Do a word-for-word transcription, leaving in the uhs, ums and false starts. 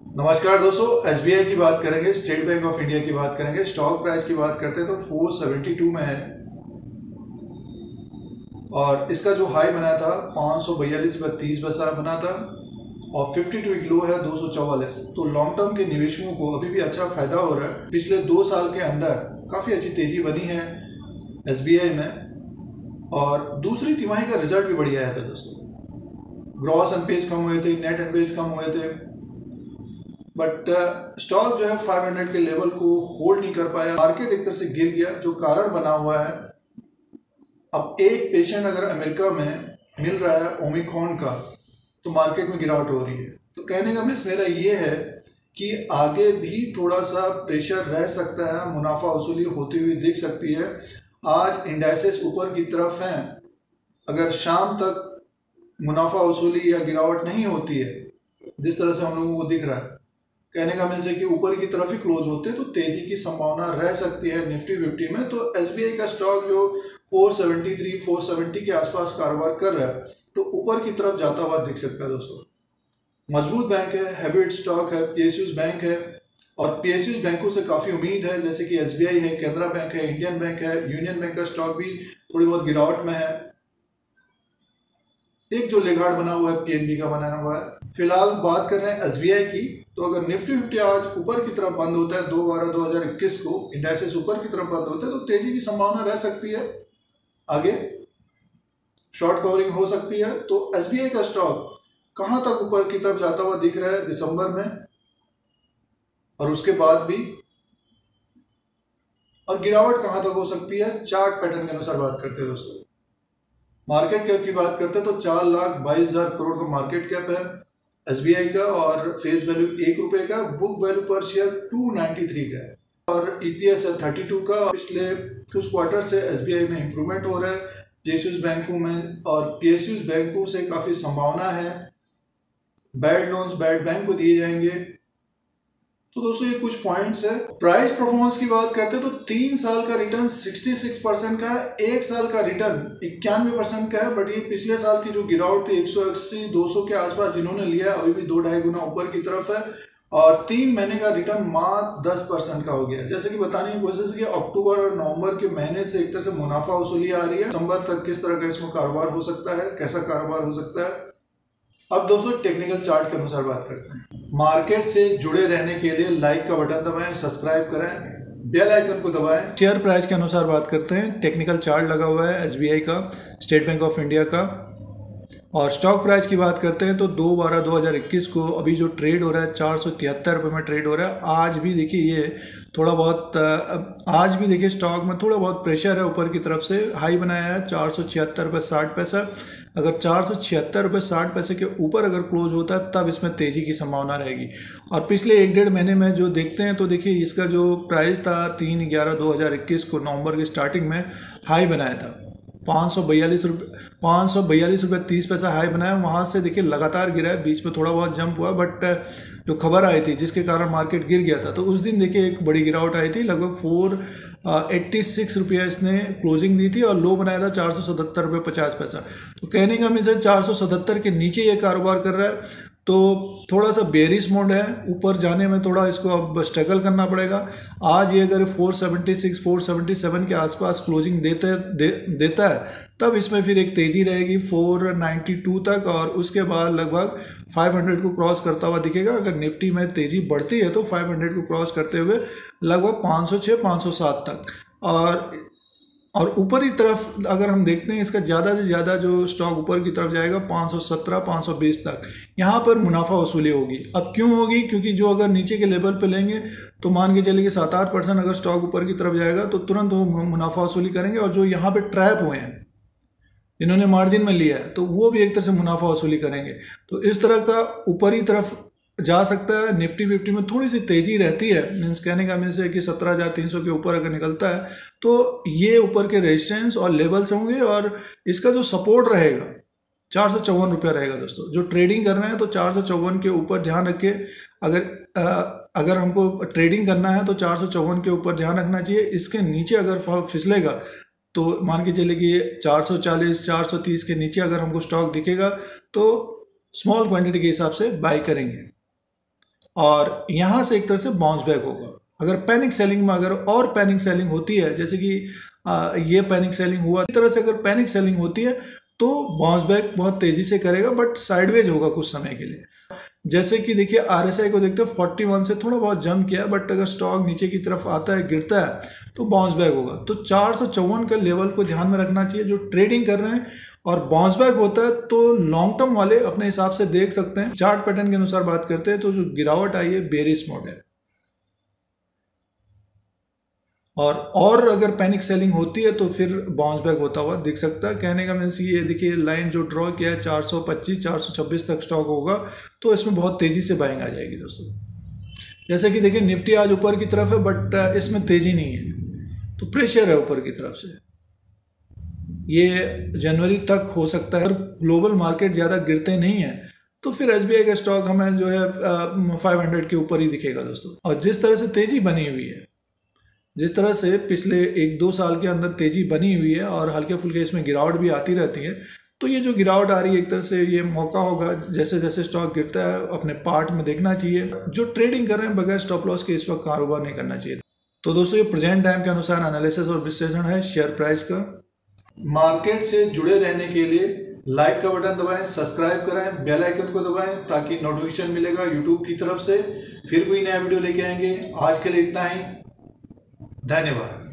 नमस्कार दोस्तों, एसबीआई की बात करेंगे, स्टेट बैंक ऑफ इंडिया की बात करेंगे। स्टॉक प्राइस की बात करते हैं तो चार सौ बहत्तर में है और इसका जो हाई बना था पाँच सौ बयालीस रुपये तीस पैसा बना था और बावन एक लो है दो सौ चौवालीस। तो लॉन्ग टर्म के निवेशकों को अभी भी अच्छा फायदा हो रहा है। पिछले दो साल के अंदर काफ़ी अच्छी तेजी बनी है एसबीआई में और दूसरी तिमाही का रिजल्ट भी बढ़िया आया था दोस्तों। ग्रॉस एनपीएस कम हुए थे, नेट एनपीएस कम हुए थे, बट स्टॉक जो है पाँच सौ के लेवल को होल्ड नहीं कर पाया। मार्केट एक तरह से गिर गया, जो कारण बना हुआ है अब एक पेशेंट अगर अमेरिका में मिल रहा है ओमिक्रॉन का तो मार्केट में गिरावट हो रही है। तो कहने का मिस मेरा ये है कि आगे भी थोड़ा सा प्रेशर रह सकता है, मुनाफा वसूली होती हुई दिख सकती है। आज इंडाइसेस ऊपर की तरफ हैं, अगर शाम तक मुनाफा वसूली या गिरावट नहीं होती है जिस तरह से हम लोगों को दिख रहा है, कहने का मीन्स है कि ऊपर की तरफ ही क्लोज होते तो तेजी की संभावना रह सकती है निफ्टी फिफ्टी में। तो एसबीआई का स्टॉक जो चार सौ तिहत्तर चार सौ सत्तर के आसपास कारोबार कर रहा है तो ऊपर की तरफ जाता हुआ दिख सकता है दोस्तों। मजबूत बैंक है, हैबिट स्टॉक है, पीएसयूज बैंक है और पीएसयूज बैंकों से काफ़ी उम्मीद है, जैसे कि एसबीआई है, कैनरा बैंक है, इंडियन बैंक है, यूनियन बैंक का स्टॉक भी थोड़ी बहुत गिरावट में है। एक जो लेगार्ड बना हुआ है पीएनबी का बना हुआ है। फिलहाल बात कर रहे हैं एसबीआई की, तो अगर निफ्टी फिफ्टी आज ऊपर की तरफ बंद होता है दो बारह दो हजार इक्कीस को इंडेक्सेस ऊपर की तरफ बंद होते हैं तो तेजी की संभावना रह सकती है, आगे शॉर्ट कवरिंग हो सकती है। तो एसबीआई का स्टॉक कहां तक ऊपर की तरफ जाता हुआ दिख रहा है दिसंबर में और उसके बाद भी, और गिरावट कहां तक हो सकती है चार्ट पैटर्न के अनुसार बात करते हैं दोस्तों। मार्केट कैप की बात करते हैं तो चार लाख बाईस हजार करोड़ का मार्केट कैप है एसबीआई का और फेस वैल्यू एक रुपए का, बुक वैल्यू पर शेयर टू नाइन्टी थ्री का है और ईपीएस है थर्टी टू का। पिछले कुछ क्वार्टर से एसबीआई में इंप्रूवमेंट हो रहा है, पीएसयूज बैंकों में और पीएसयूज बैंकों से काफ़ी संभावना है, बैड लोन्स बैड बैंक को दिए जाएंगे। तो दोस्तों ये कुछ पॉइंट्स है। प्राइस परफॉर्मेंस की बात करते हैं तो तीन साल का रिटर्न छियासठ परसेंट का है, एक साल का रिटर्न इक्यानवे परसेंट का है। बट ये पिछले साल की जो गिरावट थी एक सौ अस्सी दो सौ के आसपास जिन्होंने लिया अभी भी दो ढाई गुना ऊपर की तरफ है और तीन महीने का रिटर्न मात्र दस परसेंट का हो गया। जैसे कि बताने की कोशिश की अक्टूबर और नवंबर के महीने से एक तरह से मुनाफा वसूली आ रही है, दिसंबर तक किस तरह का इसमें कारोबार हो सकता है, कैसा कारोबार हो सकता है। अब दोस्तों टेक्निकल चार्ट के अनुसार बात करते हैं। मार्केट से जुड़े रहने के लिए लाइक का बटन दबाएं, सब्सक्राइब करें, बेल आइकन को दबाएं। शेयर प्राइस के अनुसार बात करते हैं। टेक्निकल चार्ट लगा हुआ है एसबीआई का, स्टेट बैंक ऑफ इंडिया का। और स्टॉक प्राइस की बात करते हैं तो दो बारह दो हज़ार इक्कीस को अभी जो ट्रेड हो रहा है चार सौ तिहत्तर रुपये में ट्रेड हो रहा है। आज भी देखिए ये थोड़ा बहुत आज भी देखिए स्टॉक में थोड़ा बहुत प्रेशर है ऊपर की तरफ से। हाई बनाया है चार सौ छिहत्तर रुपये साठ पैसा। अगर चार सौ छिहत्तर रुपये साठ पैसे के ऊपर अगर क्लोज होता है तब इसमें तेज़ी की संभावना रहेगी। और पिछले एक डेढ़ महीने में जो देखते हैं तो देखिए इसका जो प्राइस था तीन ग्यारह दो हज़ार इक्कीस को नवंबर की स्टार्टिंग में हाई बनाया था पाँच सौ बयालीस रुपये पाँच सौ बयालीस रुपये तीस पैसा हाई बनाया। वहाँ से देखिए लगातार गिरा है, बीच में थोड़ा बहुत जंप हुआ, बट जो खबर आई थी जिसके कारण मार्केट गिर गया था तो उस दिन देखिए एक बड़ी गिरावट आई थी, लगभग फोर एट्टी सिक्स रुपया इसने क्लोजिंग दी थी और लो बनाया था चार सौ सतहत्तर रुपये पचास पैसा। तो कहने का मीन्स चार सौ सतहत्तर के नीचे ये कारोबार कर रहा है तो थोड़ा सा बेरिश मोड है, ऊपर जाने में थोड़ा इसको अब स्ट्रगल करना पड़ेगा। आज ये अगर चार सौ छिहत्तर चार सौ सतहत्तर के आसपास क्लोजिंग देते दे, देता है तब इसमें फिर एक तेज़ी रहेगी चार सौ बानवे तक और उसके बाद लगभग पाँच सौ को क्रॉस करता हुआ दिखेगा। अगर निफ्टी में तेज़ी बढ़ती है तो पाँच सौ को क्रॉस करते हुए लगभग पाँच सौ छह पाँच सौ सात तक। और और ऊपर की तरफ अगर हम देखते हैं इसका ज़्यादा से ज़्यादा जो स्टॉक ऊपर की तरफ जाएगा पाँच सौ सत्रह पाँच सौ बीस तक, यहाँ पर मुनाफा वसूली होगी। अब क्यों होगी? क्योंकि जो अगर नीचे के लेवल पे लेंगे तो मान के चलिए कि सात आठ परसेंट अगर स्टॉक ऊपर की तरफ जाएगा तो तुरंत वो मुनाफा वसूली करेंगे और जो यहाँ पे ट्रैप हुए हैं जिन्होंने मार्जिन में लिया है तो वो भी एक तरह से मुनाफा वसूली करेंगे। तो इस तरह का ऊपर की तरफ जा सकता है। निफ्टी फिफ्टी में थोड़ी सी तेज़ी रहती है, मीन्स कहने का मीन्स है कि सत्रह हज़ार तीन सौ के ऊपर अगर निकलता है तो ये ऊपर के रेजिस्टेंस और लेवल्स होंगे और इसका जो सपोर्ट रहेगा चार सौ चौवन रुपया रहेगा दोस्तों। जो ट्रेडिंग कर रहे हैं तो चार सौ चौवन के ऊपर ध्यान रखे। अगर आ, अगर हमको ट्रेडिंग करना है तो चार सौ चौवन के ऊपर ध्यान रखना चाहिए। इसके नीचे अगर फिसलेगा तो मान के चलिए कि चार सौ चालीस चार सौ तीस के नीचे अगर हमको स्टॉक दिखेगा तो स्मॉल क्वांटिटी के हिसाब से बाई करेंगे। और यहाँ से एक तरह से बाउंस बैक होगा। अगर पैनिक सेलिंग में अगर और पैनिक सेलिंग होती है, जैसे कि आ, ये पैनिक सेलिंग हुआ, इस तरह से अगर पैनिक सेलिंग होती है तो बाउंस बैक बहुत तेजी से करेगा, बट साइडवेज होगा कुछ समय के लिए। जैसे कि देखिए आरएसआई को देखते हैं इकतालीस से थोड़ा बहुत जंप किया, बट अगर स्टॉक नीचे की तरफ आता है, गिरता है तो बाउंस बैक होगा। तो चार सौ चौवन का लेवल को ध्यान में रखना चाहिए जो ट्रेडिंग कर रहे हैं। और बाउंस बैक होता है तो लॉन्ग टर्म वाले अपने हिसाब से देख सकते हैं। चार्ट पैटर्न के अनुसार बात करते हैं तो जो गिरावट आई है बेरिश मोड है। और और अगर पैनिक सेलिंग होती है तो फिर बाउंस बैक होता हुआ दिख सकता है। कहने का मीन्स ये देखिए लाइन जो ड्रॉ किया है चार सौ पच्चीस चार सौ छब्बीस तक स्टॉक होगा तो इसमें बहुत तेजी से बाइंग आ जाएगी दोस्तों। जैसे कि देखिए निफ्टी आज ऊपर की तरफ है, बट इसमें तेजी नहीं है, तो प्रेशर है ऊपर की तरफ से। ये जनवरी तक हो सकता है। अगर ग्लोबल मार्केट ज़्यादा गिरते नहीं है तो फिर एसबीआई का स्टॉक हमें जो है पाँच सौ के ऊपर ही दिखेगा दोस्तों। और जिस तरह से तेजी बनी हुई है, जिस तरह से पिछले एक दो साल के अंदर तेजी बनी हुई है और हल्के फुल्के इसमें गिरावट भी आती रहती है, तो ये जो गिरावट आ रही है एक तरह से ये मौका होगा। जैसे जैसे स्टॉक गिरता है अपने पार्ट में देखना चाहिए। जो ट्रेडिंग कर रहे हैं बगैर स्टॉप लॉस के इस वक्त कारोबार नहीं करना चाहिए। तो दोस्तों ये प्रेजेंट टाइम के अनुसार एनालिसिस और विश्लेषण है शेयर प्राइस का। मार्केट से जुड़े रहने के लिए लाइक का बटन दबाएं, सब्सक्राइब कराएं, बेल आइकन को दबाएं ताकि नोटिफिकेशन मिलेगा यूट्यूब की तरफ से। फिर कोई नया वीडियो लेके आएंगे। आज के लिए इतना ही, धन्यवाद।